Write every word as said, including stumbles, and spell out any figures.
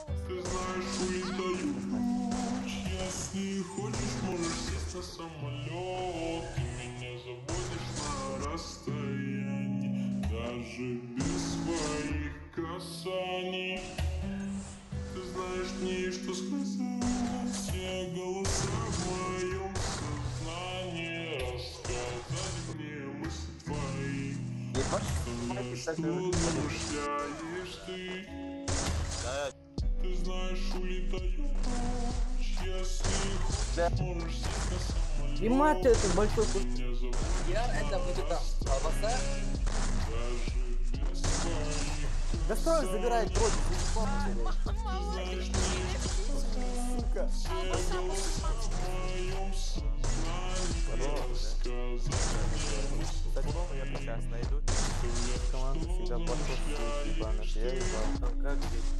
Ты знаешь, улетаю прочь. Если хочешь, можешь сесть на самолет. Ты меня заводишь на расстоянии, даже без своих касаний. Ты знаешь мне, что сказать. Все голоса в моем сознании. Рассказать мне мысли твои. Что замышляешь ты? Ты знаешь, улетаю прочь. Если хочешь, можешь сесть на самолет. И мать это большой куш. Я это будет там. Колбаса. Да строй забирает против. Сука. Я сейчас найду. Команда всегда подходит, ебаных. Я ебал. Как здесь?